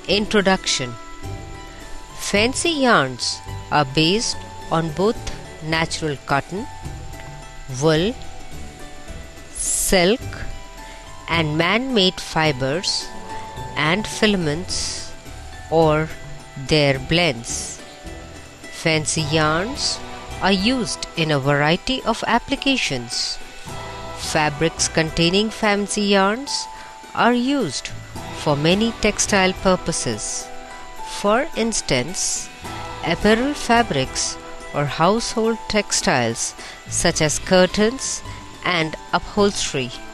Introduction. Fancy yarns are based on both natural cotton, wool, silk, and man-made fibers and filaments or their blends. Fancy yarns are used in a variety of applications. Fabrics containing fancy yarns are used for many textile purposes. For instance, apparel fabrics or household textiles such as curtains and upholstery.